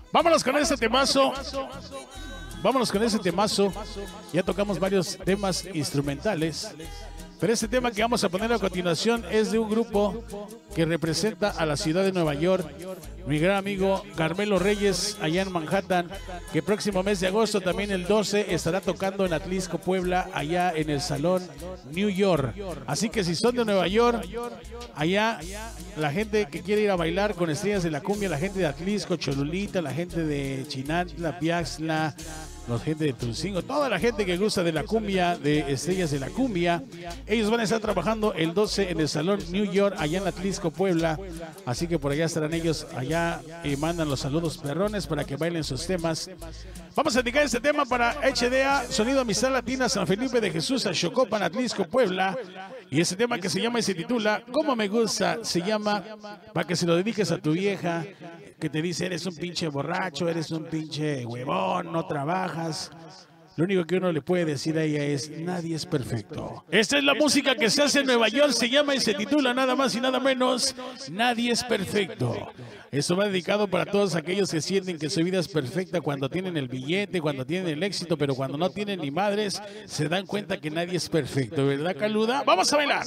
Vámonos con ese temazo. Vámonos con ese temazo. Ya tocamos varios temas instrumentales. Pero este tema que vamos a poner a continuación es de un grupo que representa a la ciudad de Nueva York. Mi gran amigo Carmelo Reyes, allá en Manhattan, que próximo mes de agosto, también el 12, estará tocando en Atlisco, Puebla, allá en el Salón New York. Así que si son de Nueva York, allá la gente que quiere ir a bailar con estrellas de la cumbia, la gente de Atlisco, Cholulita, la gente de Chinantla, Piaxtla, la gente de Tulcingo, toda la gente que gusta de la cumbia, de estrellas de la cumbia, ellos van a estar trabajando el 12 en el Salón New York, allá en Atlisco, Puebla. Así que por allá estarán ellos, allá mandan los saludos perrones para que bailen sus temas. Vamos a dedicar este tema para HDA, Sonido Amistad Latina, San Felipe de Jesús, Xocopan, Atlisco, Puebla. Y ese tema que se llama y se titula ¿Cómo me gusta? Se llama para que se lo dediques a tu vieja, que te dice eres un pinche borracho, eres un pinche huevón, no trabajas. Lo único que uno le puede decir a ella es nadie es perfecto. Esta es la música que se hace en Nueva York, se llama y se titula nada más y nada menos Nadie es perfecto. Esto va dedicado para todos aquellos que sienten que su vida es perfecta cuando tienen el billete, cuando tienen el éxito, pero cuando no tienen ni madres, se dan cuenta que nadie es perfecto, ¿verdad, Caluda? ¡Vamos a bailar!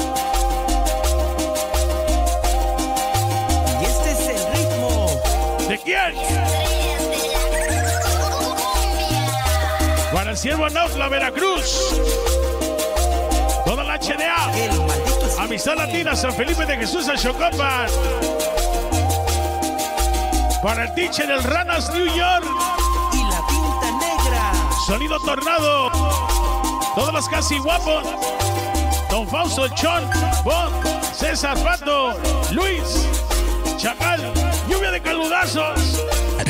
Y este es el ritmo. ¿De quién? Para el Ciervo Nautla, Veracruz. Toda la HDA. Amistad Latina, San Felipe de Jesús, Xocopan. Para el Teacher, el Ranas, New York. Y la Pinta Negra. Sonido Tornado. Todos los casi guapos. Don Fausto, el Chon, Bon, César Pato, Luis, Chacal, lluvia de caludazos.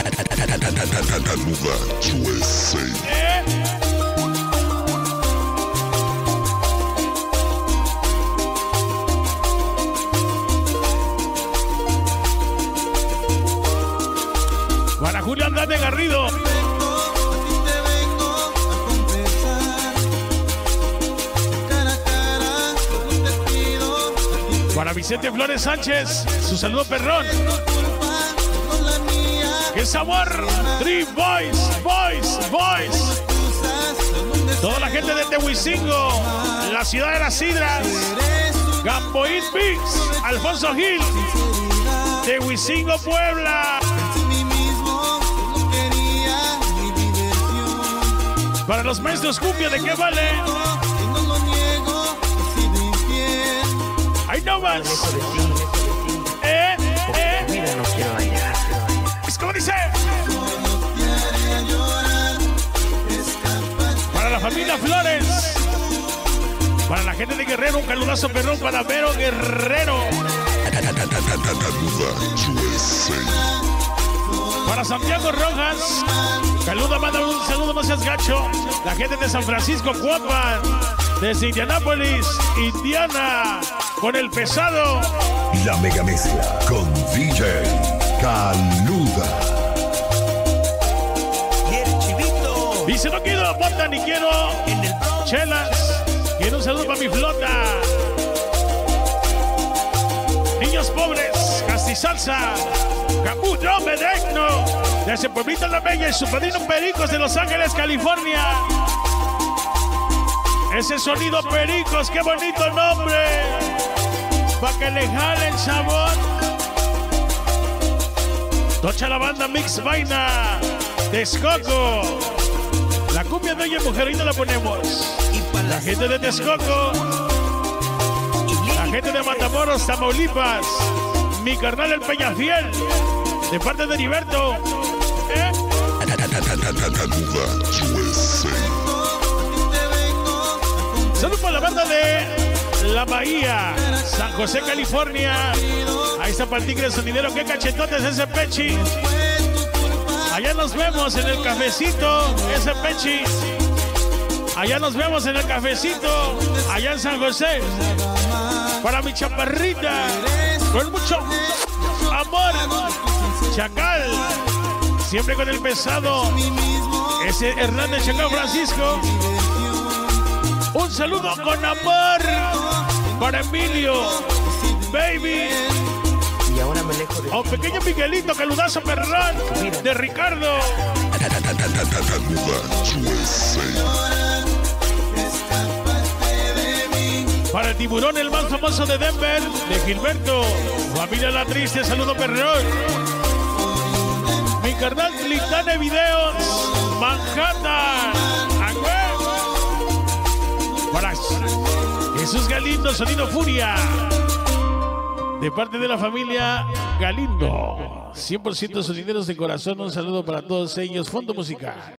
Para Julio Andate Garrido. Para Vicente Flores Sánchez, su saludo perrón. ¡Qué sabor! Three Boys, Boys, Boys. Toda la gente de Tehuicingo, la ciudad de las sidras, Gamboín Pix, Alfonso Gil, Tehuicingo, Puebla. Para los maestros cumbia, ¿de qué vale? ¡Ahí no más! Mira, no quiero bailar. Es como dice. Para la familia Flores. Para la gente de Guerrero, un caludazo perrón para Vero Guerrero. Para Santiago Rojas. Caluda, manda un saludo, no seas gacho. La gente de San Francisco, Cuapan. Desde Indianápolis, Indiana. Con el pesado. La mega mezcla con DJ Caluda. Y el Chivito. Dice, no quiero bota ni quiero En el Bronx. chelas. Quiero un saludo para mi flota. Niños pobres, castisalsa. Capullo Medegno. De ese pueblito La Bella y su padrino Pericos de Los Ángeles, California. Ese sonido Pericos, qué bonito nombre. Pa' que le jale el sabor. Tocha la banda Mix Vaina. Texcoco. La cumbia de ella mujerita la ponemos. Y para La gente de Texcoco. La gente de Matamoros, Tamaulipas. Mi carnal el Peñafiel. De parte de Heriberto. Salud para la banda de La Bahía, San José, California. Ahí está para el Tigre Sonidero. Qué cachetotes ese Pechi. Allá nos vemos en el cafecito, ese Pechi. Allá nos vemos en el cafecito, allá en San José. Para mi chaparrita, con mucho amor. Chacal, siempre con el pesado. Ese Hernández Chacal Francisco. Un saludo con amor para Emilio, baby. Y ahora me lejos de A un pequeño Miguelito, caludazo perrón de Ricardo. Para el tiburón, el más famoso de Denver, de Gilberto. Familia La Triste, saludo perrón. Mi carnal Clintane Videos, Manhattan. Para Jesús Galindo, sonido Furia. De parte de la familia Galindo. 100% sonideros de corazón. Un saludo para todos ellos. Fondo musical.